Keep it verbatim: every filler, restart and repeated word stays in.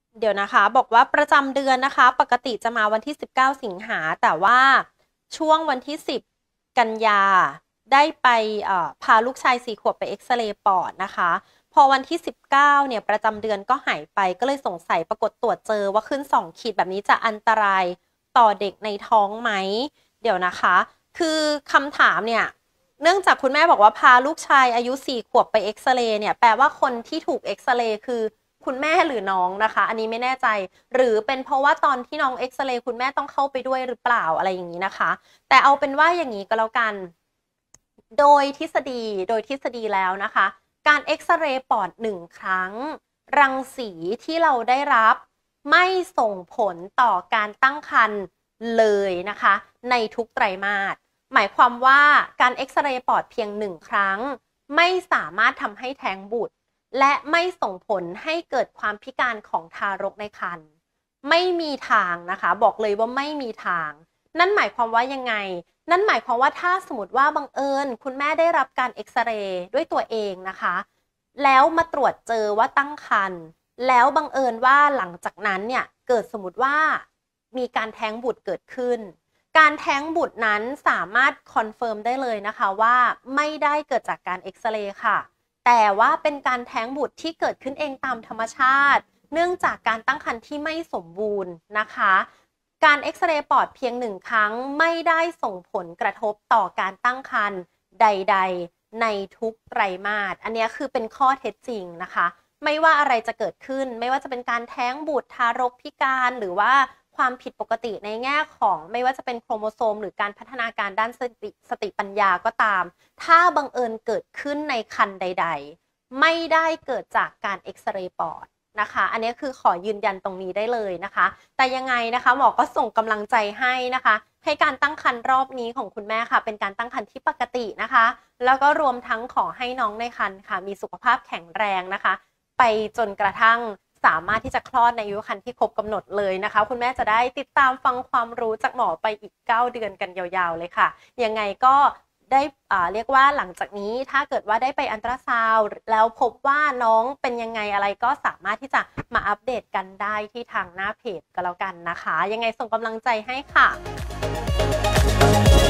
เดี๋ยวนะคะบอกว่าประจำเดือนนะคะปกติจะมาวันที่สิบเก้าสิงหาแต่ว่าช่วงวันที่สิบกันยาได้ไปพาลูกชายสี่ขวบไปเอ็กซเรย์ปอดนะคะพอวันที่สิบเก้าเนี่ยประจำเดือนก็หายไปก็เลยสงสัยปรากฏตรวจเจอว่าขึ้นสองขีดแบบนี้จะอันตรายต่อเด็กในท้องไหมเดี๋ยวนะคะคือคำถามเนี่ยเนื่องจากคุณแม่บอกว่าพาลูกชายอายุสี่ขวบไปเอ็กซเรย์เนี่ยแปลว่าคนที่ถูกเอ็กซเรย์คือคุณแม่หรือน้องนะคะอันนี้ไม่แน่ใจหรือเป็นเพราะว่าตอนที่น้องเอ็กซเรย์คุณแม่ต้องเข้าไปด้วยหรือเปล่าอะไรอย่างนี้นะคะแต่เอาเป็นว่าอย่างนี้ก็แล้วกันโดยทฤษฎีโดยทฤษฎีแล้วนะคะการเอ็กซเรย์ปอดหนึ่งครั้งรังสีที่เราได้รับไม่ส่งผลต่อการตั้งครรภ์เลยนะคะในทุกไตรมาสหมายความว่าการเอ็กซเรย์ปอดเพียงหนึ่งครั้งไม่สามารถทำให้แท้งบุตรและไม่ส่งผลให้เกิดความพิการของทารกในครรภ์ไม่มีทางนะคะบอกเลยว่าไม่มีทางนั่นหมายความว่ายังไงนั่นหมายความว่าถ้าสมมติว่าบังเอิญคุณแม่ได้รับการเอ็กซเรย์ด้วยตัวเองนะคะแล้วมาตรวจเจอว่าตั้งครรภ์แล้วบังเอิญว่าหลังจากนั้นเนี่ยเกิดสมมติว่ามีการแท้งบุตรเกิดขึ้นการแท้งบุตรนั้นสามารถคอนเฟิร์มได้เลยนะคะว่าไม่ได้เกิดจากการเอ็กซเรย์ค่ะแต่ว่าเป็นการแท้งบุตรที่เกิดขึ้นเองตามธรรมชาติเนื่องจากการตั้งครรภ์ที่ไม่สมบูรณ์นะคะการเอ็กซเรย์ปอดเพียงหนึ่งครั้งไม่ได้ส่งผลกระทบต่อการตั้งครรภ์ใดๆในทุกไตรมาสอันนี้คือเป็นข้อเท็จจริงนะคะไม่ว่าอะไรจะเกิดขึ้นไม่ว่าจะเป็นการแท้งบุตรทารกพิการหรือว่าความผิดปกติในแง่ของไม่ว่าจะเป็นโครโมโซมหรือการพัฒนาการด้านสติสติปัญญาก็ตามถ้าบังเอิญเกิดขึ้นในครรภ์ใดๆไม่ได้เกิดจากการเอ็กซเรย์ปอดนะคะอันนี้คือขอยืนยันตรงนี้ได้เลยนะคะแต่ยังไงนะคะหมอก็ส่งกำลังใจให้นะคะให้การตั้งครรภ์รอบนี้ของคุณแม่ค่ะเป็นการตั้งครรภ์ที่ปกตินะคะแล้วก็รวมทั้งขอให้น้องในครรภ์ค่ะมีสุขภาพแข็งแรงนะคะไปจนกระทั่งสามารถที่จะคลอดในอายุครรภ์ที่ครบกำหนดเลยนะคะคุณแม่จะได้ติดตามฟังความรู้จากหมอไปอีกเก้าเดือนกันยาวๆเลยค่ะยังไงก็ได้เรียกว่าหลังจากนี้ถ้าเกิดว่าได้ไปอัลตราซาวด์แล้วพบว่าน้องเป็นยังไงอะไรก็สามารถที่จะมาอัปเดตกันได้ที่ทางหน้าเพจก็แล้วกันนะคะยังไงส่งกำลังใจให้ค่ะ